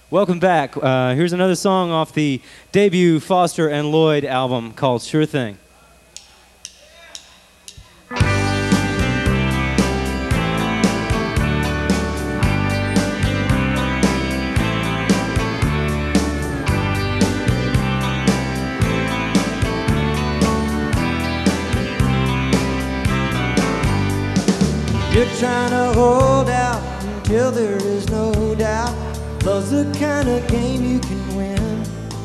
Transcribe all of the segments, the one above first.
Welcome back. Here's another song off the debut Foster and Lloyd album called Sure Thing. You're trying to hold out until there is no doubt. Love's the kind of game you can win.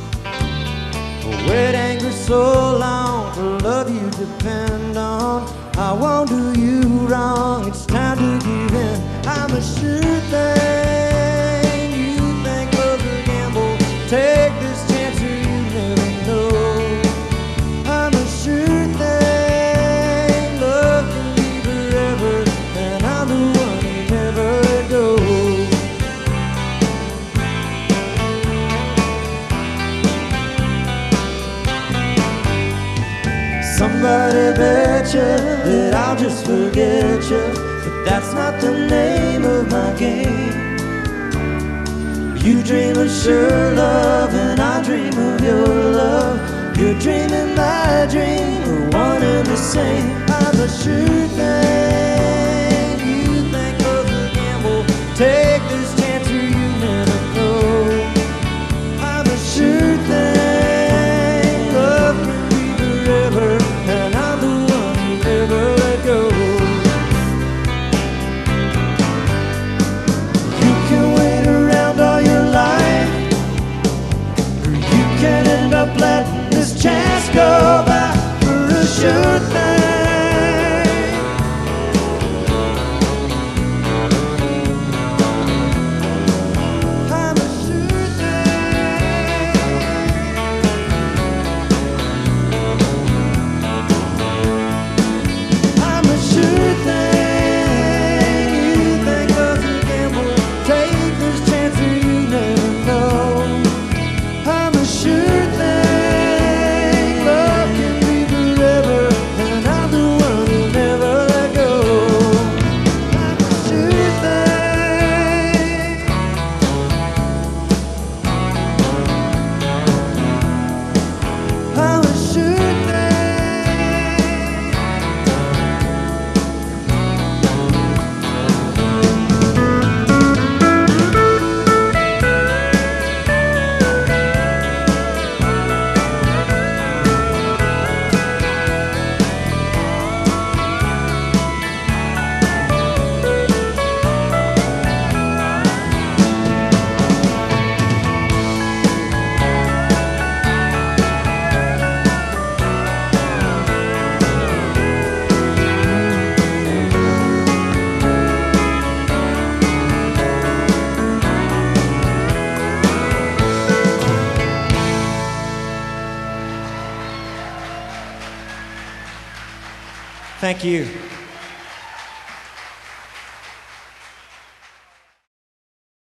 Wait anger so long, for love you depend on. I won't do you wrong, it's time to give in. I'm a sure thing. You think love's a gamble, take this chance or you never know. I'm a sure thing. Love can be forever, and I'm the one who never let go. Somebody bet you that I'll just forget you, but that's not the name of my game. You dream of sure love and I dream of your love. Your dream and my dream are one and the same. I'm a sure thing. You think love's a gamble, take this chance or you never know. I'm a sure thing. Love can be forever, and I'm the one who never let go. You can wait around all your life, or you can end up letting this chance go by for a sure thing. I'm a sure thing. I'm a sure thing. You think love's a gamble, take this chance or you never know. I'm a sure thing. Love can be forever, and I'm the one who never let go. I'm a sure thing. I'm a sure thing. Thank you.